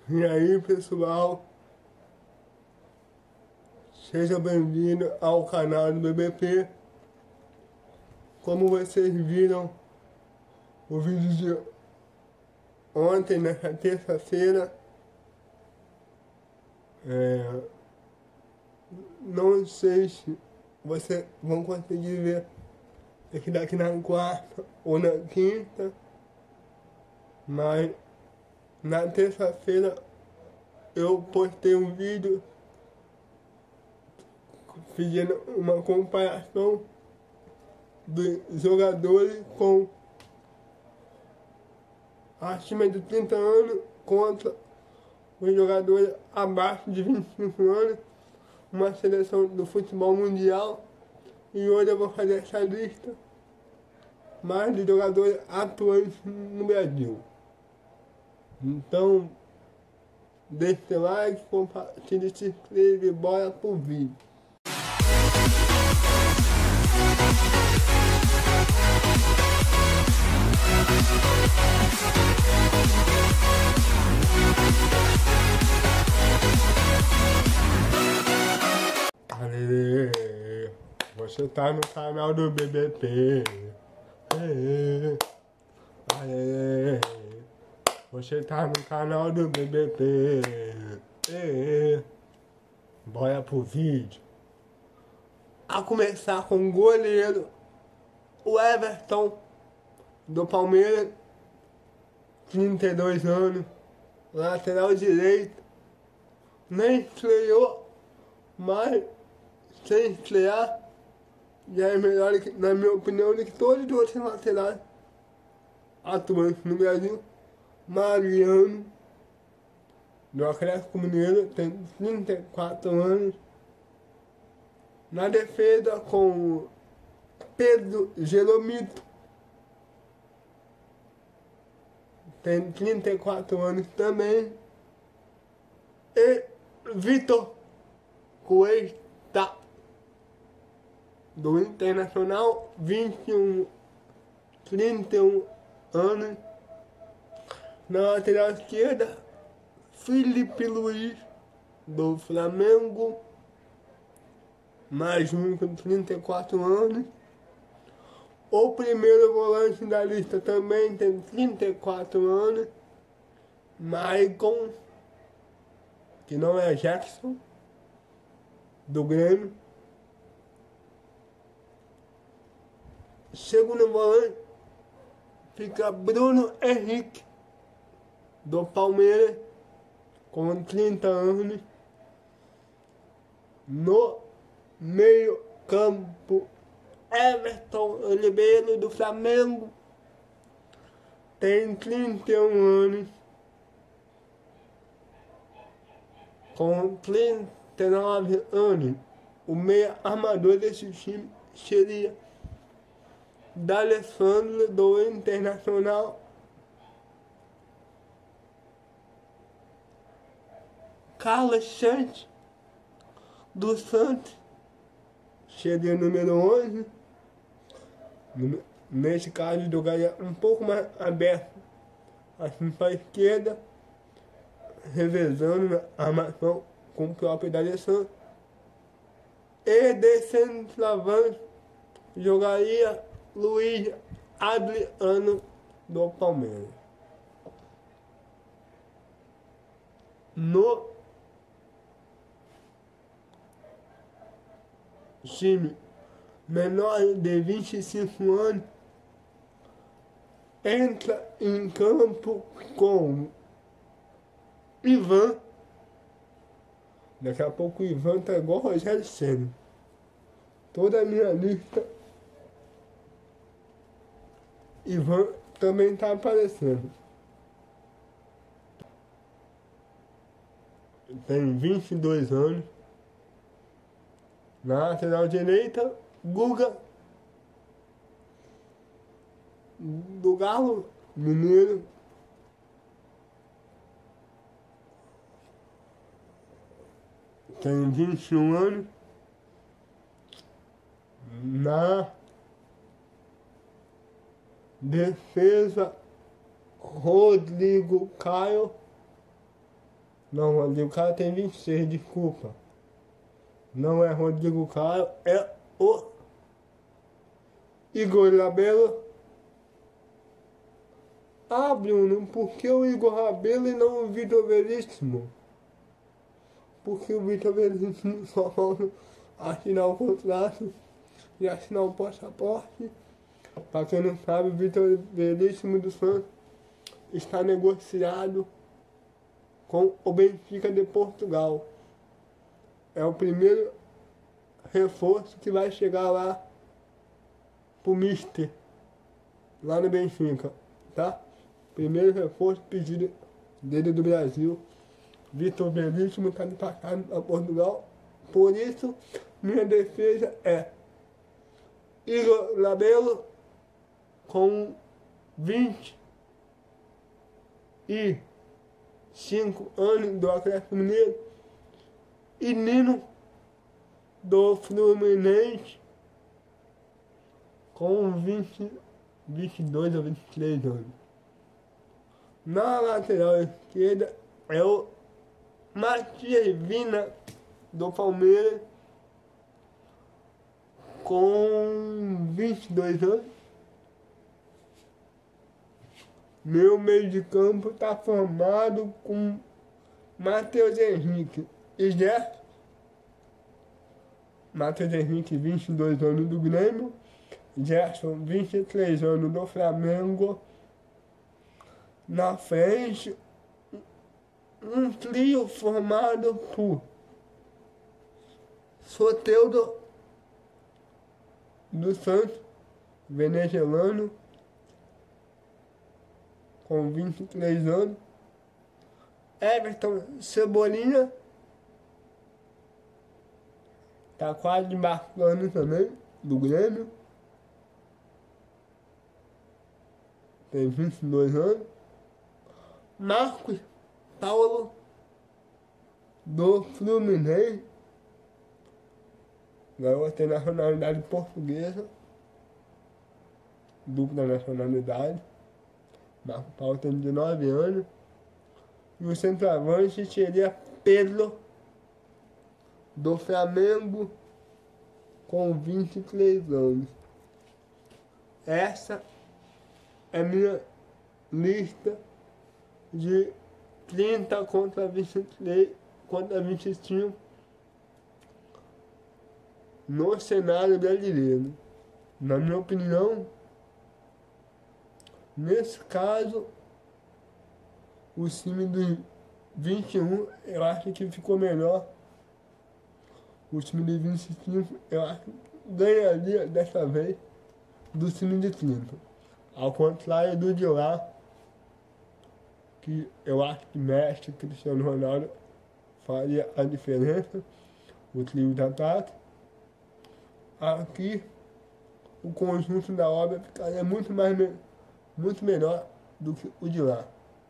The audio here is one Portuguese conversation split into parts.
E aí, pessoal, seja bem-vindo ao canal do BBP. Como vocês viram o vídeo de ontem, nessa terça-feira, não sei se vocês vão conseguir ver esse daqui na quarta ou na quinta, mas na terça-feira eu postei um vídeo fazendo uma comparação dos jogadores com acima de 30 anos contra os jogadores abaixo de 25 anos, uma seleção do futebol mundial. E hoje eu vou fazer essa lista mais de jogadores atuantes no Brasil. Então, deixe seu like, compartilhe, se inscreva e bora pro vídeo. Aê, você tá no canal do BBP. Aê, aê, você tá no canal do BBP. Aê, bora pro vídeo. A começar com o goleiro, o Everton, do Palmeiras, 32 anos, lateral direito, nem estreou, mas sem estrear, já é melhor, na minha opinião, do que todos os outros laterais atuantes no Brasil. Mariano, do Atlético Mineiro, tem 34 anos. Na defesa, com Pedro Gelomito, tem 34 anos também. E Vitor Cuesta, do Internacional, 31 anos. Na lateral esquerda, Felipe Luiz, do Flamengo, mais um com 34 anos. O primeiro volante da lista também tem 34 anos, Maicon, que não é Jackson, do Grêmio. Segundo volante fica Bruno Henrique, do Palmeiras, com 30 anos. No meio campo, Everton Ribeiro, do Flamengo, tem 31 anos. Com 39 anos, o meio armador desse time seria D'Alessandro, do Internacional. Carlos Santos, do Santos, seria o número 11. Nesse caso, jogaria um pouco mais aberto, assim para a esquerda, revezando a armação com o próprio D'Alessandro. E de centroavante jogaria Luiz Adriano, do Palmeiras. No time menor de 25 anos, entra em campo com Ivan. Daqui a pouco o Ivan tá igual o Rogério Ceni. Toda a minha lista, Ivan também tá aparecendo. Tem 22 anos. Na lateral direita, Guga, do Galo Mineiro, tem 21 anos. Na defesa, Rodrigo Caio, Não, Rodrigo Caio tem 26, desculpa. Não é Rodrigo Caio, é o Igor Rabelo. Ah, Bruno, por que o Igor Rabelo e não o Vitor Veríssimo? Porque o Vitor Veríssimo só falta assinar o contrato e assinar o passaporte. Para quem não sabe, o Vitor Veríssimo do Santos está negociado com o Benfica de Portugal. É o primeiro reforço que vai chegar lá pro Mister, lá no Benfica, tá? Primeiro reforço pedido dele do Brasil. Vitor Veríssimo está de passagem a Portugal. Por isso, minha defesa é Igor Rabelo com 25 anos do Atlético Mineiro e Nino do Fluminense com 22 ou 23 anos. Na lateral esquerda é o Matias Vina do Palmeiras com 22 anos. Meu meio de campo está formado com Matheus Henrique e Gerson. Matheus Henrique, 22 anos do Grêmio. Gerson, 23 anos do Flamengo. Na frente, um trio formado por Soteldo do Santos, venezuelano, com 23 anos. Everton Cebolinha, tá quase embarcando também, do Grêmio, tem 22 anos. Marcos Paulo, do Fluminense, garoto tem nacionalidade portuguesa, dupla nacionalidade. Marcos Paulo tem 19 anos. E o centroavante seria Pedro, do Flamengo, com 23 anos. Essa é minha lista de 30 contra 23, contra 25 no cenário brasileiro. Na minha opinião, nesse caso, o time do 21 eu acho que ficou melhor. O time de 25 eu acho que ganharia dessa vez do time de 30. Ao contrário do de lá, que eu acho que Messi e Cristiano Ronaldo faria a diferença, o trio de ataque. Aqui, o conjunto da obra ficaria muito melhor do que o de lá.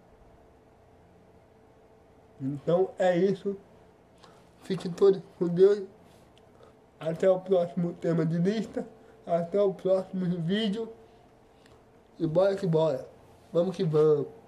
Então é isso. Fiquem todos com Deus. Até o próximo tema de lista. Até o próximo vídeo. E bora que bora. Vamos que vamos.